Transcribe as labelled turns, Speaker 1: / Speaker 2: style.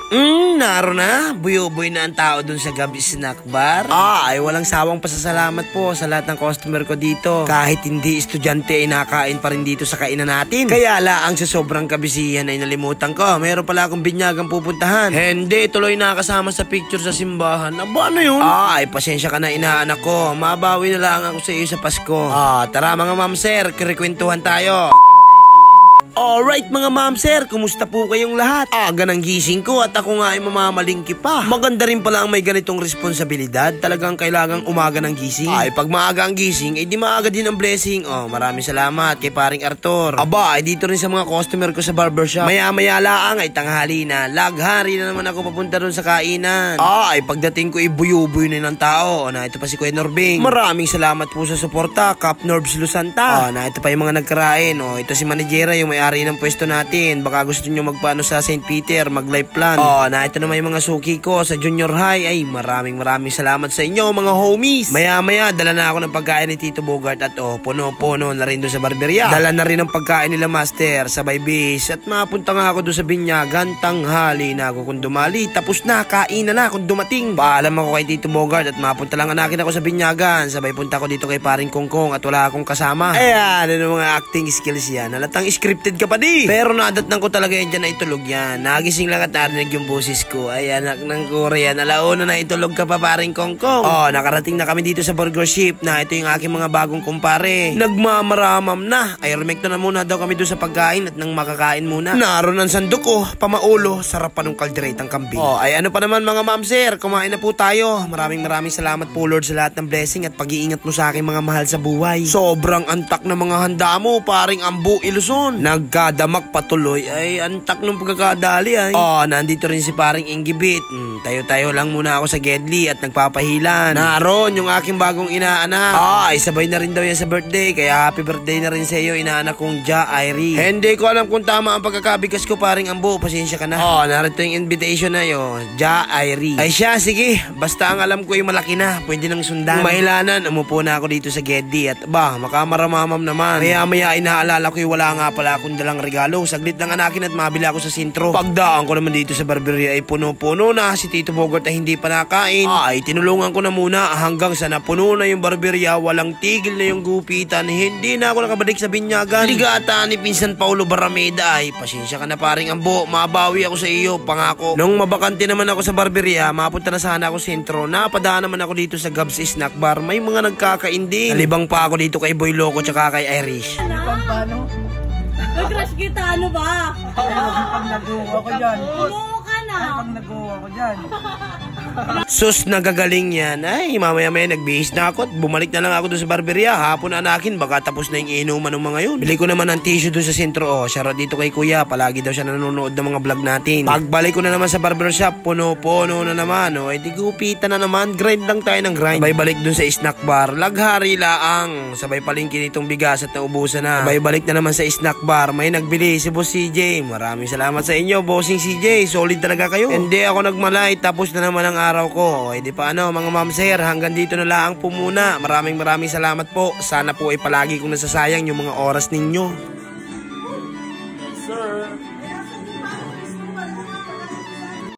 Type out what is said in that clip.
Speaker 1: Naroon na. Buyo-buyo na ang tao dun sa Gabi Snack Bar. Ay walang sawang pasasalamat po sa lahat ng customer ko dito. Kahit hindi estudyante ay nakain pa rin dito sa kainan natin. Kaya laang sa sobrang kabisihan ay nalimutan ko. Meron pala akong binyagang pupuntahan. Hindi, tuloy nakasama sa picture sa simbahan. Aba, ano yun? Ay, pasensya ka na inaanak ko. Mabawi na lang ako sa iyo sa Pasko. Tara mga ma'am sir, kirikwentuhan tayo. Alright mga ma'am sir, kumusta po kayong lahat? Aga ng gising ko at ako nga ay mamamalingki pa. Maganda rin pala ang may ganitong responsibilidad. Talagang kailangang umaga ng gising. Ay pag maaga ang gising, di maaga din ang blessing. Maraming salamat kay paring Arthur. Aba, ay dito rin sa mga customer ko sa barbershop. Maya-maya laang ay tanghali na. Laghari na naman ako papunta ron sa kainan. Ay pagdating ko ay buyo-buyo na ng tao. Ito pa si Kuya Norbing. Maraming salamat po sa suporta, Cap Norbs Lusanta. Ito pa yung mga nagkarain. Ito si Manegera, yung may-ari ng pwesto natin. Baka gusto nyo magpaano sa St. Peter, mag-life plan. Ito naman yung mga suki ko sa junior high. Ay maraming salamat sa inyo mga homies. Maya-maya dala na ako ng pagkain ni Tito Bogart at puno-puno na rin doon sa barberya. Dala na rin ang pagkain nila master, sabay bis. At mapunta nga ako doon sa binyagan. Tanghali na ako kung dumali. Tapos na, kainan na kung dumating. Paalam ako kay Tito Bogart at mapunta lang anakin ako sa binyagan. Sabay punta ko dito kay paring Kongkong at wala akong kasama. Ayan, ano mga acting skills yan. Halatang scripted ka pa di. Pero nadatnan ko talaga yan dyan na itulog yan. Nagising lang at narinig yung boses ko. Ay anak ng Korea, nalauna na itulog ka pa paring Kongkong. Nakarating na kami dito sa burger ship na ito yung aking mga bagong kumpare. Nagmamaramam na. Ay rumekto na muna daw kami doon sa pagkain at nang makakain muna. Naroon ang sandok ko, pamaulo, sarap pa ng kalderetang kambing. Ay ano pa naman mga ma'am sir, kumain na po tayo. Maraming salamat po Lord sa lahat ng blessing at pag-iingat mo sa aking mga mahal sa buhay. Sobrang antak na mga handa mo, paring Ambu Iluson. Nagkadamak patuloy ay antak ng pagkakadali ay. Nandito rin si paring Ingibit. Tayo-tayo lang muna ako sa Gedli at nagpapahilan. Naroon yung aking bagong inaanak. Ay sabay na rin daw yan sa birthday. Kaya happy birthday na rin sa iyo inaanak kong Ja Irie. Hindi ko alam kung tama ang pagkakabigas ko paring Ambu. Pasensya ka na. Narito yung invitation na yo. Ja Irie. Ay siya, sige. Basta ang alam ko ay malaki na. Pwede nang sundan. Mahilanan, umupo na ako dito sa Gedli at makamaramamam naman. Maya ay naalala ko wala nga pala akong dalang regalo. Saglit lang anakin at mabili ako sa sentro. Pagdaan ko naman dito sa barberia ay puno-puno na. Si Tito Bogart ay hindi pa nakain. Ay tinulungan ko na muna hanggang sa napuno na yung barberia. Walang tigil na yung gupitan. Hindi na ako nakabalik sa binyagan. Ligata ni Pinsan Paulo Barameda. Ay pasensya ka na paring Ambo. Mabawi ako sa iyo, pangako. Nung mabakante naman ako sa barberia, mapunta na sana ako sentro. Napadaan naman ako dito sa Gabs Snack Bar. May mga nagkakain din. Nalibang pa ako dito kay Boy Loco tsaka kay Irish.
Speaker 2: Nag-crush kita, ano ba?
Speaker 3: Pag nag-uwa ko dyan.
Speaker 2: Umuo ka na.
Speaker 3: Pag nag-uwa ko dyan.
Speaker 1: Sus, nagagaling yan. Ay, mamaya-maya nagbihis na ako at bumalik na lang ako doon sa barberia. Hapon anakin, baka tapos na yung inuman ng mga yun. Bili ko naman ng tissue doon sa sentro. Shoutout dito kay Kuya. Palagi daw siya nanonood ng mga vlog natin. Pagbalik ko na naman sa barbershop, puno-puno na naman. Di gupitan na naman. Grind lang tayo ng grind. Sabay balik doon sa snack bar. Laghari laang. Sabay palingkin itong bigas at naubusan na. Sabay balik na naman sa snack bar. May nagbili si Boss CJ. Maraming salamat sa inyo, Bossing CJ. Solid talaga kayo. Hindi ako nagmalay. Tapos na naman ang araw ko. Di pa ano mga ma'am sir, hanggang dito na lang po muna. Maraming salamat po. Sana po ay palagi kong nasasayang yung mga oras ninyo.